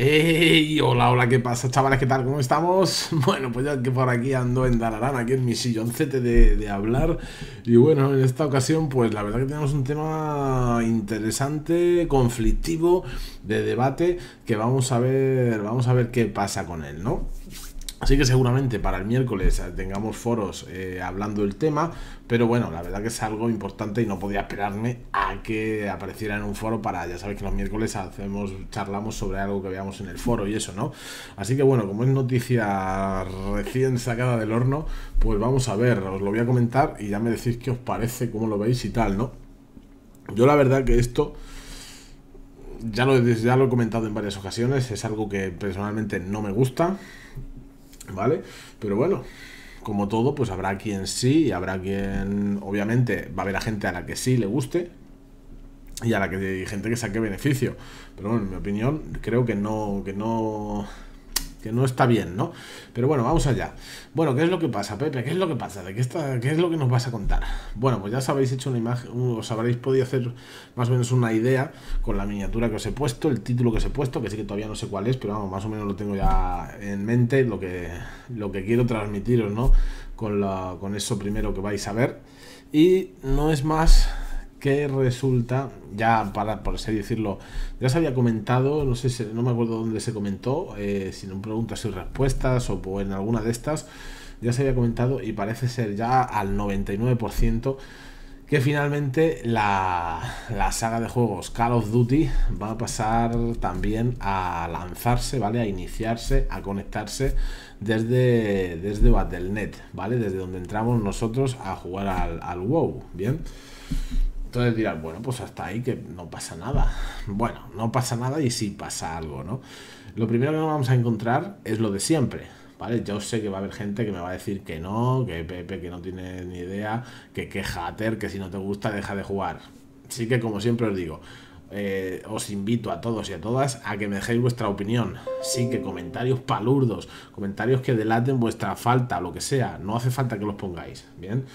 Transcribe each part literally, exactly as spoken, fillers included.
Hey, hola, hola, ¿qué pasa, chavales? ¿Qué tal? ¿Cómo estamos? Bueno, pues ya que por aquí ando en Dalarán, aquí en mi silloncete de, de hablar. Y bueno, en esta ocasión, pues la verdad que tenemos un tema interesante, conflictivo, de debate, que vamos a ver, vamos a ver qué pasa con él, ¿no? Así que seguramente para el miércoles tengamos foros eh, hablando del tema, pero bueno, la verdad que es algo importante y no podía esperarme a que apareciera en un foro para, ya sabéis que los miércoles hacemos, charlamos sobre algo que veamos en el foro y eso, ¿no? Así que bueno, como es noticia recién sacada del horno, pues vamos a ver, os lo voy a comentar y ya me decís qué os parece, cómo lo veis y tal, ¿no? Yo la verdad que esto... Ya lo, ya lo he comentado en varias ocasiones, es algo que personalmente no me gusta, ¿vale? Pero bueno, como todo, pues habrá quien sí y habrá quien, obviamente, va a haber a gente a la que sí le guste y a la que hay gente que saque beneficio. Pero bueno, en mi opinión, creo que no, que no, que no está bien, ¿no? Pero bueno, vamos allá. Bueno, ¿qué es lo que pasa, Pepe? ¿Qué es lo que pasa? ¿De qué está, qué es lo que nos vas a contar? Bueno, pues ya os habéis hecho una imagen, os habréis podido hacer más o menos una idea con la miniatura que os he puesto, el título que os he puesto, que sí que todavía no sé cuál es, pero vamos, más o menos lo tengo ya en mente, lo que, lo que quiero transmitiros, ¿no? Con, la, con eso primero que vais a ver. Y no es más que resulta, ya para por así decirlo, ya se había comentado, no sé si, no me acuerdo dónde se comentó, eh, si en preguntas y respuestas o en alguna de estas, ya se había comentado y parece ser ya al noventa y nueve por ciento que finalmente la, la saga de juegos Call of Duty va a pasar también a lanzarse, ¿vale? A iniciarse, a conectarse desde, desde Battle punto net, ¿vale? Desde donde entramos nosotros a jugar al, al WoW, ¿bien? Entonces dirás, bueno, pues hasta ahí que no pasa nada. Bueno, no pasa nada y sí pasa algo, ¿no? Lo primero que nos vamos a encontrar es lo de siempre, ¿vale? Yo sé que va a haber gente que me va a decir que no, que Pepe, que no tiene ni idea, que qué hater, que si no te gusta deja de jugar. Sí que como siempre os digo, eh, os invito a todos y a todas a que me dejéis vuestra opinión. Sí, que comentarios palurdos, comentarios que delaten vuestra falta, lo que sea, no hace falta que los pongáis, ¿bien?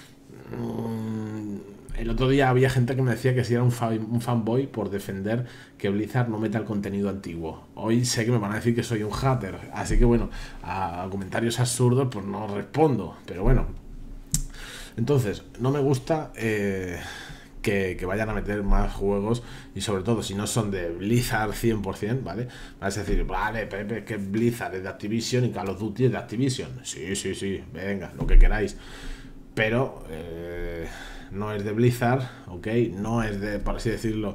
El otro día había gente que me decía que si era un, fan, un fanboy por defender que Blizzard no meta el contenido antiguo. Hoy sé que me van a decir que soy un hater, así que bueno, a comentarios absurdos pues no respondo, pero bueno. Entonces, no me gusta eh, que, que vayan a meter más juegos y sobre todo si no son de Blizzard cien por cien, ¿vale? Vas a decir, vale, Pepe, que Blizzard es de Activision y Call of Duty es de Activision. Sí, sí, sí, venga, lo que queráis. Pero... Eh, no es de Blizzard, ok, no es de, por así decirlo,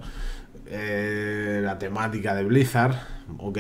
eh, la temática de Blizzard, ok,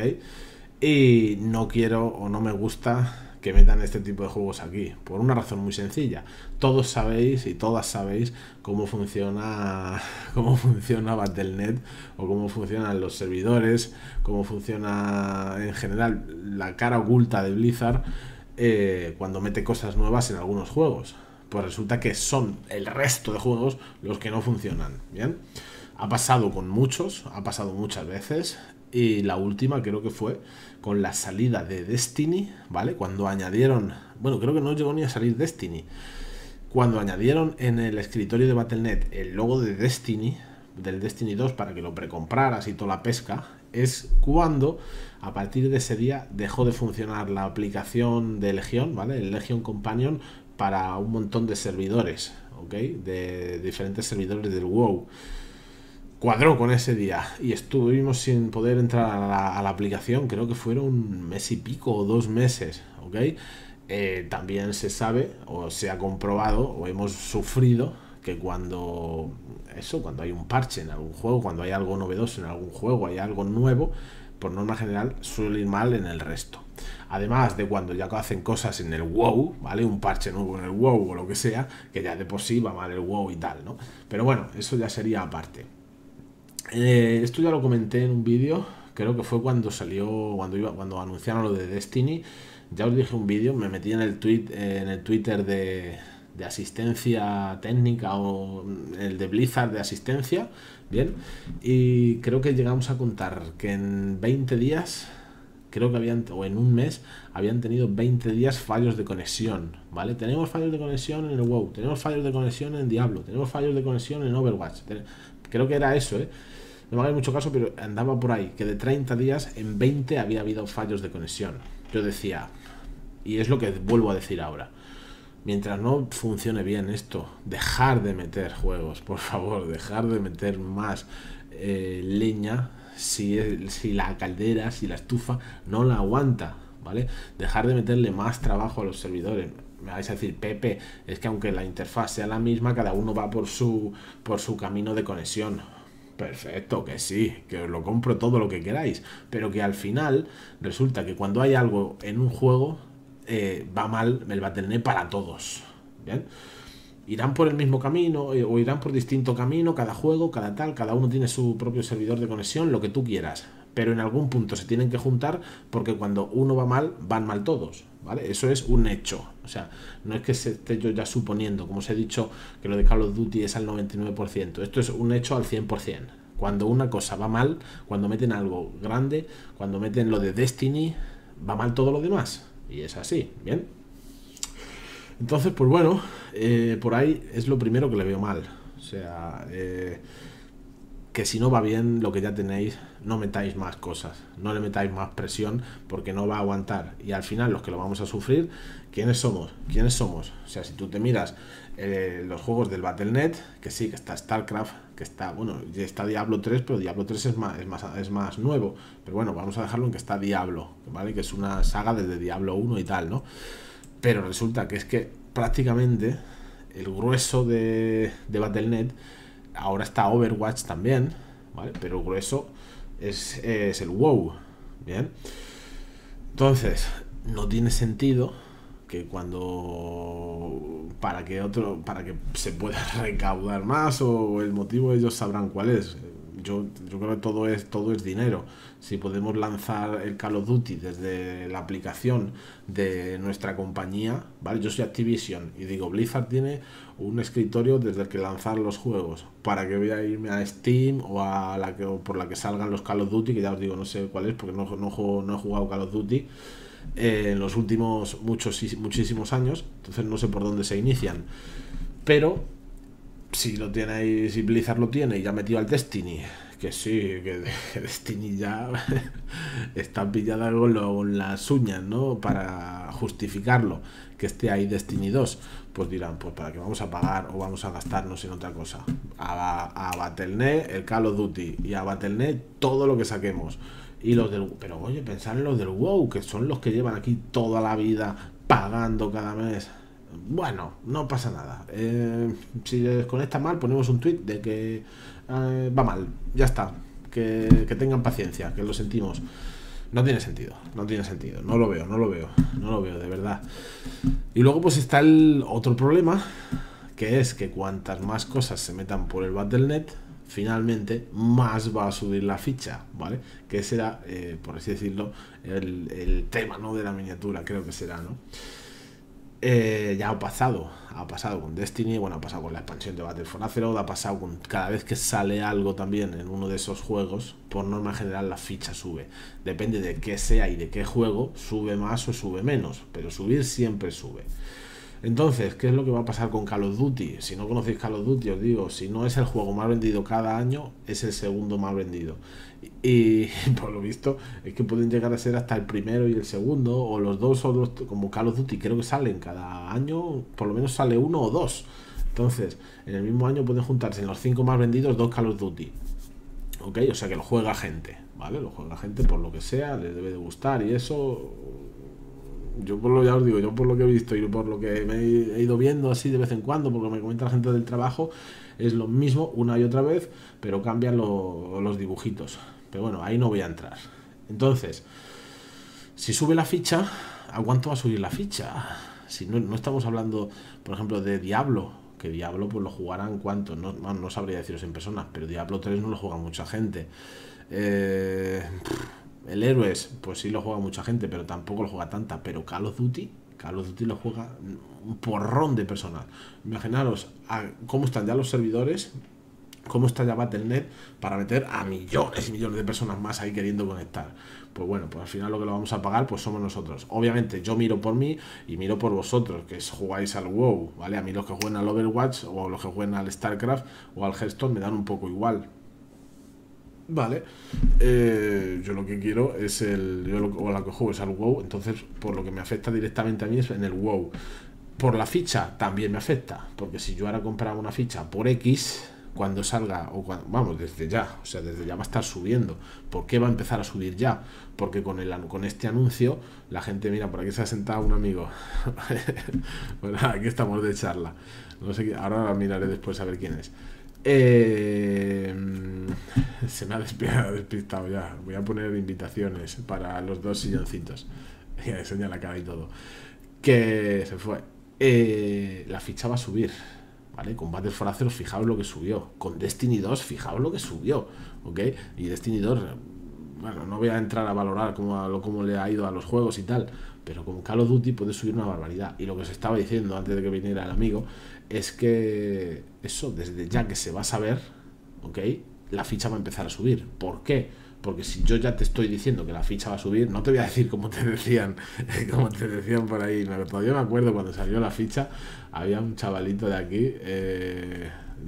y no quiero o no me gusta que metan este tipo de juegos aquí, por una razón muy sencilla. Todos sabéis y todas sabéis cómo funciona cómo funciona Battle punto net o cómo funcionan los servidores, cómo funciona en general la cara oculta de Blizzard eh, cuando mete cosas nuevas en algunos juegos. Pues resulta que son el resto de juegos los que no funcionan, ¿bien? Ha pasado con muchos, ha pasado muchas veces, y la última creo que fue con la salida de Destiny, ¿vale? Cuando añadieron, bueno, creo que no llegó ni a salir Destiny, cuando añadieron en el escritorio de Battle punto net el logo de Destiny, del Destiny dos, para que lo precompraras y toda la pesca, es cuando a partir de ese día dejó de funcionar la aplicación de Legion, ¿vale? El Legion Companion, para un montón de servidores, ¿ok? De diferentes servidores del WoW. Cuadró con ese día y estuvimos sin poder entrar a la, a la aplicación, creo que fueron un mes y pico o dos meses, ¿ok? Eh, también se sabe o se ha comprobado o hemos sufrido que cuando eso, cuando hay un parche en algún juego, cuando hay algo novedoso en algún juego, hay algo nuevo, por norma general suele ir mal en el resto. Además de cuando ya hacen cosas en el WoW, ¿vale? Un parche nuevo en el WoW o lo que sea, que ya de por sí va mal el WoW y tal, ¿no? Pero bueno, eso ya sería aparte. Eh, esto ya lo comenté en un vídeo, creo que fue cuando salió, cuando iba, cuando anunciaron lo de Destiny. Ya os dije un vídeo, me metí en el tweet, eh, en el Twitter de, de asistencia técnica o el de Blizzard de asistencia, bien, y creo que llegamos a contar que en veinte días, creo que habían, o en un mes, habían tenido veinte días fallos de conexión, ¿vale? Tenemos fallos de conexión en el WoW, tenemos fallos de conexión en Diablo, tenemos fallos de conexión en Overwatch, creo que era eso, ¿eh? no me hagáis mucho caso, pero andaba por ahí, que de treinta días en veinte había habido fallos de conexión. Yo decía, y es lo que vuelvo a decir ahora, mientras no funcione bien esto, dejar de meter juegos, por favor, dejar de meter más eh, leña si, si la caldera, si la estufa no la aguanta, ¿vale? Dejar de meterle más trabajo a los servidores. Me vais a decir, Pepe, es que aunque la interfaz sea la misma, cada uno va por su, por su camino de conexión. Perfecto, que sí, que os lo compro todo lo que queráis, pero que al final resulta que cuando hay algo en un juego, eh, va mal el Battle punto net para todos. ¿Bien? Irán por el mismo camino o irán por distinto camino, cada juego, cada tal, cada uno tiene su propio servidor de conexión, lo que tú quieras, pero en algún punto se tienen que juntar porque cuando uno va mal, van mal todos, ¿vale? Eso es un hecho, o sea, no es que se esté yo ya suponiendo, como os he dicho, que lo de Call of Duty es al noventa y nueve por ciento, esto es un hecho al cien por ciento. Cuando una cosa va mal, cuando meten algo grande, cuando meten lo de Destiny, va mal todo lo demás, y es así, ¿bien? Entonces, pues bueno, eh, por ahí es lo primero que le veo mal. O sea, eh, que si no va bien lo que ya tenéis, no metáis más cosas, no le metáis más presión porque no va a aguantar. Y al final los que lo vamos a sufrir, ¿quiénes somos? ¿Quiénes somos? O sea, si tú te miras eh, los juegos del Battle punto net, que sí, que está StarCraft, que está, bueno, está Diablo tres, pero Diablo tres es más, es más, es más nuevo. Pero bueno, vamos a dejarlo en que está Diablo, ¿vale? Que es una saga desde Diablo uno y tal, ¿no? Pero resulta que es que prácticamente el grueso de, de Battle punto net, ahora está Overwatch también, ¿vale? Pero el grueso es, es el WoW, ¿bien? Entonces, no tiene sentido que cuando para que otro para que se pueda recaudar más o el motivo ellos sabrán cuál es. Yo, yo creo que todo es todo es dinero. Si podemos lanzar el Call of Duty desde la aplicación de nuestra compañía, ¿vale? Yo soy Activision y digo, Blizzard tiene un escritorio desde el que lanzar los juegos, para que voy a irme a Steam o a la que o por la que salgan los Call of Duty, que ya os digo, no sé cuál es porque no, no, juego, no he jugado Call of Duty eh, en los últimos muchos muchísimos años, entonces no sé por dónde se inician, pero si lo tiene, si Blizzard lo tiene y ya ha metido al Destiny, que sí, que Destiny ya está pillada con, lo, con las uñas, ¿no? Para justificarlo, que esté ahí Destiny dos, pues dirán, pues para qué vamos a pagar o vamos a gastarnos en otra cosa. A, a Battle punto net, el Call of Duty, y a Battle punto net todo lo que saquemos. Y los del, pero oye, pensar en los del WoW, que son los que llevan aquí toda la vida pagando cada mes. Bueno, no pasa nada. Eh, si les conecta mal, ponemos un tweet de que eh, va mal. Ya está. Que, que tengan paciencia, que lo sentimos. No tiene sentido, no tiene sentido. No lo veo, no lo veo, no lo veo, de verdad. Y luego pues está el otro problema, que es que cuantas más cosas se metan por el Battle punto net, finalmente más va a subir la ficha, ¿vale? Que será, eh, por así decirlo, el, el tema, ¿no? De la miniatura, creo que será, ¿no? Eh, ya ha pasado, ha pasado con Destiny, bueno, ha pasado con la expansión de Battle for Azeroth, ha pasado con cada vez que sale algo también en uno de esos juegos, por norma general la ficha sube. Depende de qué sea y de qué juego, sube más o sube menos, pero subir siempre sube. Entonces, ¿qué es lo que va a pasar con Call of Duty? Si no conocéis Call of Duty, os digo, si no es el juego más vendido cada año, es el segundo más vendido. Y, y por lo visto, es que pueden llegar a ser hasta el primero y el segundo, o los dos, o los, como Call of Duty, creo que salen cada año, por lo menos sale uno o dos. Entonces, en el mismo año pueden juntarse en los cinco más vendidos dos Call of Duty. ¿Ok? O sea que lo juega gente, ¿vale? Lo juega gente por lo que sea, les debe de gustar y eso... Yo por lo ya os digo, yo por lo que he visto y por lo que me he ido viendo así de vez en cuando, porque me comenta la gente del trabajo, es lo mismo una y otra vez, pero cambian lo, los dibujitos. Pero bueno, ahí no voy a entrar. Entonces, si sube la ficha, ¿a cuánto va a subir la ficha? Si no, no estamos hablando, por ejemplo, de Diablo, que Diablo pues lo jugarán cuánto, no, no, no sabría deciros en personas, pero Diablo tres no lo juega mucha gente. Eh... El Héroes, pues sí lo juega mucha gente, pero tampoco lo juega tanta. Pero Call of Duty, Call of Duty lo juega un porrón de personas. Imaginaros a cómo están ya los servidores, cómo está ya Battle punto net para meter a millones y millones de personas más ahí queriendo conectar. Pues bueno, pues al final lo que lo vamos a pagar pues somos nosotros. Obviamente yo miro por mí y miro por vosotros, que jugáis al WoW, ¿vale? A mí los que juegan al Overwatch o los que juegan al StarCraft o al Hearthstone me dan un poco igual. Vale, eh, yo lo que quiero es el. Yo lo, o la que juego es al WoW, entonces por lo que me afecta directamente a mí es en el WoW. Por la ficha también me afecta, porque si yo ahora compraba una ficha por X, cuando salga, o cuando, vamos, desde ya, o sea, desde ya va a estar subiendo. ¿Por qué va a empezar a subir ya? Porque con, el, con este anuncio, la gente, mira, por aquí se ha sentado un amigo. Bueno, aquí estamos de charla. No sé qué, ahora miraré después a ver quién es. Eh, se me ha despistado ya. Voy a poner invitaciones para los dos silloncitos. Ya enseña la cara y todo. Que se fue. Eh, la ficha va a subir. ¿Vale? Con Battle for Azeroth, fijaos lo que subió. Con Destiny dos, fijaos lo que subió. ¿Ok? Y Destiny dos, bueno, no voy a entrar a valorar cómo, a lo, cómo le ha ido a los juegos y tal. Pero con Call of Duty puede subir una barbaridad. Y lo que os estaba diciendo antes de que viniera el amigo es que eso, desde ya que se va a saber, ¿ok? La ficha va a empezar a subir. ¿Por qué? Porque si yo ya te estoy diciendo que la ficha va a subir, no te voy a decir como te decían, como te decían por ahí. Todavía me acuerdo cuando salió la ficha, había un chavalito de aquí, eh,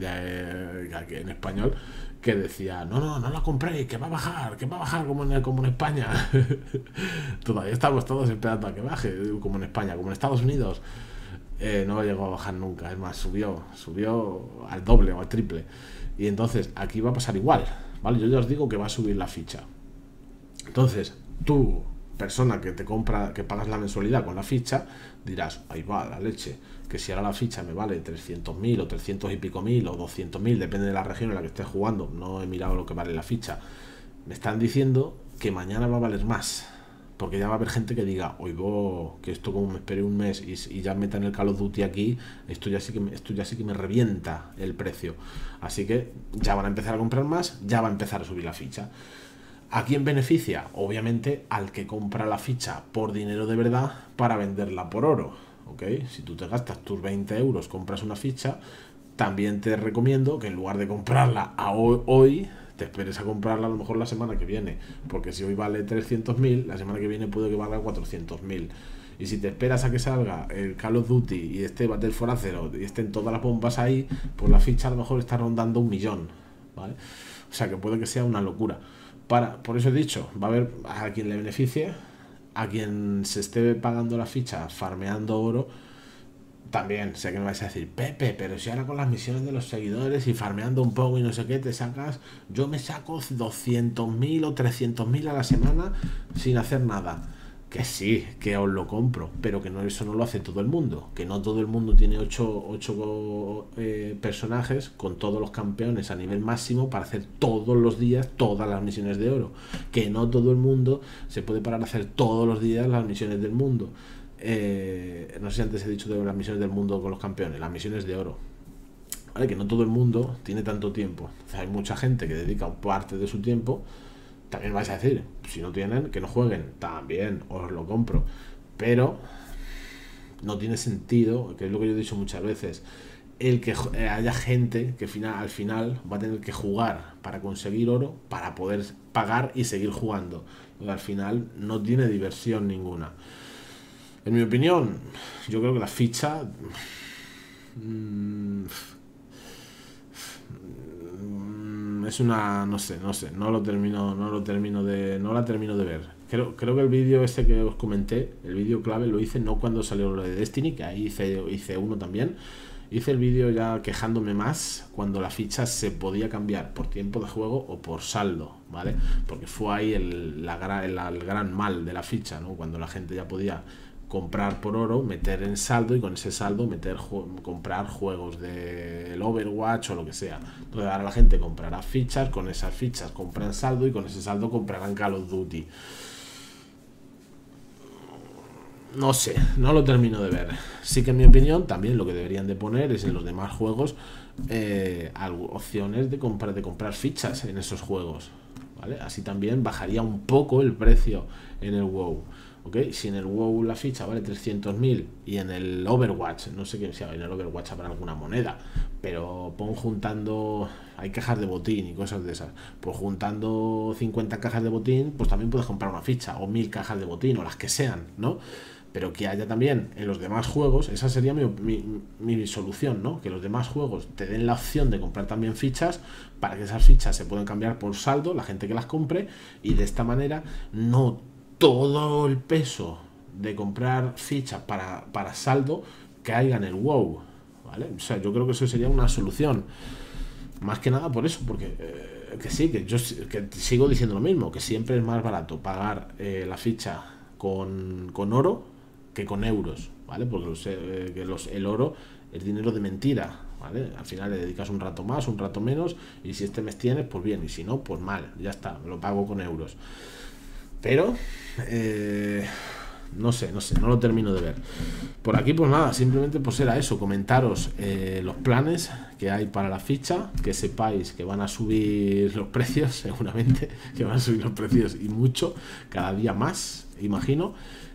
de, aquí en español, que decía, no, no, no la compréis, que va a bajar, que va a bajar como en, como en España. Todavía estamos todos esperando a que baje, como en España, como en Estados Unidos. Eh, no llegó a bajar nunca, es más, subió, subió al doble o al triple. Y entonces aquí va a pasar igual, ¿vale? Yo ya os digo que va a subir la ficha. Entonces, tú, persona que te compra, que pagas la mensualidad con la ficha, dirás, ahí va la leche, que si ahora la ficha me vale trescientos mil o trescientos y pico mil o doscientos mil, depende de la región en la que estés jugando, no he mirado lo que vale la ficha. Me están diciendo que mañana va a valer más, porque ya va a haber gente que diga, oigo, que esto como me esperé un mes y, y ya metan el Call of Duty aquí, esto ya sí que me, esto ya sí que me revienta el precio. Así que ya van a empezar a comprar más, ya va a empezar a subir la ficha. ¿A quién beneficia? Obviamente al que compra la ficha por dinero de verdad para venderla por oro, ¿ok? Si tú te gastas tus veinte euros, compras una ficha, también te recomiendo que en lugar de comprarla a hoy, hoy te esperes a comprarla a lo mejor la semana que viene, porque si hoy vale trescientos mil, la semana que viene puede que valga cuatrocientos mil. Y si te esperas a que salga el Call of Duty y esté Battle for Azeroth y estén todas las bombas ahí, pues la ficha a lo mejor está rondando un millón, ¿vale? O sea que puede que sea una locura. Para, por eso he dicho, va a haber a quien le beneficie, a quien se esté pagando la ficha farmeando oro. También sé que me vais a decir, Pepe, pero si ahora con las misiones de los seguidores y farmeando un poco y no sé qué, te sacas, yo me saco doscientos mil o trescientos mil a la semana sin hacer nada. Que sí, que os lo compro, pero que no, eso no lo hace todo el mundo, que no todo el mundo tiene ocho eh, personajes con todos los campeones a nivel máximo para hacer todos los días todas las misiones de oro, que no todo el mundo se puede parar a hacer todos los días las misiones del mundo. Eh, no sé si antes he dicho de las misiones del mundo con los campeones, las misiones de oro, ¿vale? Que no todo el mundo tiene tanto tiempo. O sea, hay mucha gente que dedica parte de su tiempo. También vais a decir, si no tienen, que no jueguen. También os lo compro, pero no tiene sentido, que es lo que yo he dicho muchas veces, el que haya gente que final, al final va a tener que jugar para conseguir oro para poder pagar y seguir jugando. Porque al final no tiene diversión ninguna. En mi opinión, yo creo que la ficha mmm, es una, no sé, no sé, no lo termino, no lo termino de, no la termino de ver. Creo, creo que el vídeo este que os comenté, el vídeo clave lo hice no cuando salió lo de Destiny, que ahí hice, hice uno también. Hice el vídeo ya quejándome más cuando la ficha se podía cambiar por tiempo de juego o por saldo, ¿vale? Porque fue ahí el, la, el, el gran mal de la ficha, ¿no? Cuando la gente ya podía comprar por oro, meter en saldo y con ese saldo meter comprar juegos del Overwatch o lo que sea. Entonces ahora la gente comprará fichas, con esas fichas compran saldo y con ese saldo comprarán Call of Duty. No sé, no lo termino de ver. Sí que en mi opinión también lo que deberían de poner es en los demás juegos eh, opciones de comprar, de comprar fichas en esos juegos, ¿vale? Así también bajaría un poco el precio en el WoW. ¿Okay? Si en el WoW la ficha vale trescientos mil y en el Overwatch, no sé qué si en el Overwatch habrá alguna moneda, pero pon juntando, hay cajas de botín y cosas de esas, pues juntando cincuenta cajas de botín, pues también puedes comprar una ficha, o mil cajas de botín, o las que sean, ¿no? pero que haya también en los demás juegos, esa sería mi, mi, mi solución, ¿no? Que los demás juegos te den la opción de comprar también fichas, para que esas fichas se puedan cambiar por saldo, la gente que las compre, y de esta manera no todo el peso de comprar fichas para, para saldo caiga en el WoW, ¿vale? O sea, yo creo que eso sería una solución. Más que nada por eso, porque eh, que sí, que yo que sigo diciendo lo mismo, que siempre es más barato pagar eh, la ficha con, con oro que con euros, ¿vale? Porque los, eh, que los, el oro es dinero de mentira, ¿vale? Al final le dedicas un rato más, un rato menos, y si este mes tienes, pues bien, y si no, pues mal, ya está, me lo pago con euros. Pero... Eh, no sé, no sé, no lo termino de ver. Por aquí pues nada, simplemente pues era eso, comentaros eh, los planes que hay para la ficha, que sepáis que van a subir los precios, seguramente, que van a subir los precios y mucho, cada día más, imagino.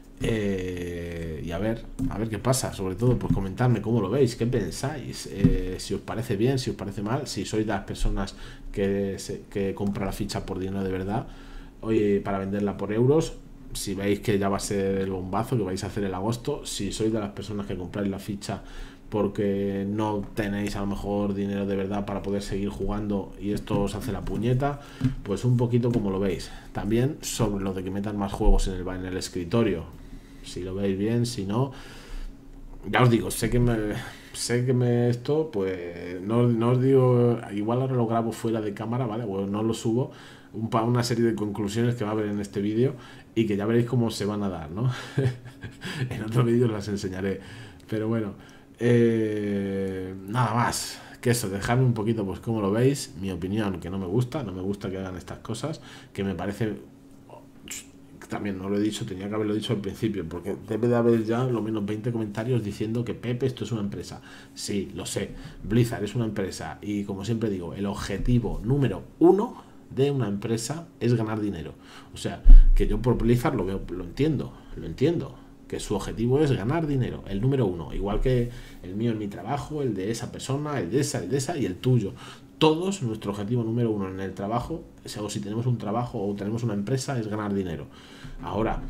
Eh, y a ver, a ver qué pasa, sobre todo pues comentarme cómo lo veis, qué pensáis, eh, si os parece bien, si os parece mal, si sois de las personas que, se, que compra la ficha por dinero de verdad, oye, para venderla por euros. Si veis que ya va a ser el bombazo que vais a hacer el agosto, si sois de las personas que compráis la ficha porque no tenéis a lo mejor dinero de verdad para poder seguir jugando y esto os hace la puñeta, pues un poquito como lo veis. También sobre lo de que metan más juegos en el, en el escritorio, si lo veis bien, si no, ya os digo, sé que me sé que me esto, pues no, no os digo, igual ahora lo grabo fuera de cámara, ¿vale? Bueno, no lo subo, un, una serie de conclusiones que va a haber en este vídeo y que ya veréis cómo se van a dar, ¿no? En otro vídeo las enseñaré, pero bueno, eh, nada más que eso, dejadme un poquito pues cómo lo veis, mi opinión, que no me gusta, no me gusta que hagan estas cosas, que me parece, también no lo he dicho, tenía que haberlo dicho al principio, porque debe de haber ya lo menos veinte comentarios diciendo que Pepe, esto es una empresa. Sí, lo sé, Blizzard es una empresa y como siempre digo, el objetivo número uno de una empresa es ganar dinero. O sea, que yo por Blizzard lo veo, lo entiendo, lo entiendo, que su objetivo es ganar dinero, el número uno, igual que el mío en mi trabajo, el de esa persona, el de esa, el de esa y el tuyo. Todos, nuestro objetivo número uno en el trabajo, o si tenemos un trabajo o tenemos una empresa, es ganar dinero. Ahora,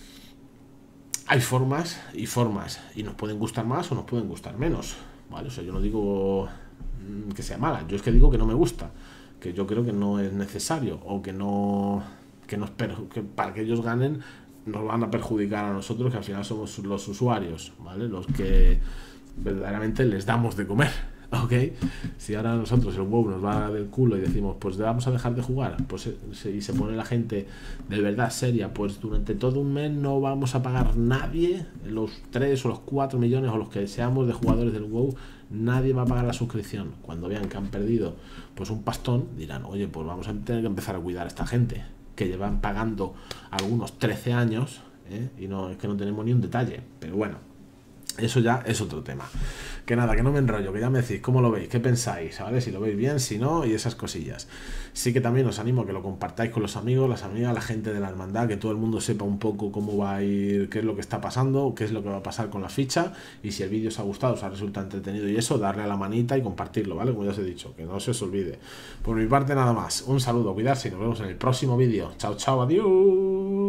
hay formas y formas, y nos pueden gustar más o nos pueden gustar menos, ¿vale? O sea, yo no digo que sea mala, yo es que digo que no me gusta, que yo creo que no es necesario, o que no, que nos que para que ellos ganen nos van a perjudicar a nosotros, que al final somos los usuarios, ¿vale? Los que verdaderamente les damos de comer, ¿ok? Si ahora nosotros el WoW nos va del culo y decimos, pues vamos a dejar de jugar, pues se, y se pone la gente de verdad seria, pues durante todo un mes no vamos a pagar nadie, los tres o los cuatro millones o los que seamos de jugadores del WoW, nadie va a pagar la suscripción. Cuando vean que han perdido pues un pastón, dirán, oye, pues vamos a tener que empezar a cuidar a esta gente que llevan pagando algunos trece años, ¿eh? Y no es que no tenemos ni un detalle, pero bueno, eso ya es otro tema. Que nada, que no me enrollo, que ya me decís cómo lo veis, qué pensáis, ¿vale? Si lo veis bien, si no, y esas cosillas. Sí que también os animo a que lo compartáis con los amigos, las amigas, la gente de la hermandad, que todo el mundo sepa un poco cómo va a ir, qué es lo que está pasando, qué es lo que va a pasar con la ficha, y si el vídeo os ha gustado, os ha resultado entretenido y eso, darle a la manita y compartirlo, ¿vale? Como ya os he dicho, que no se os olvide. Por mi parte nada más, un saludo, cuidarse y nos vemos en el próximo vídeo. Chao, chao, adiós.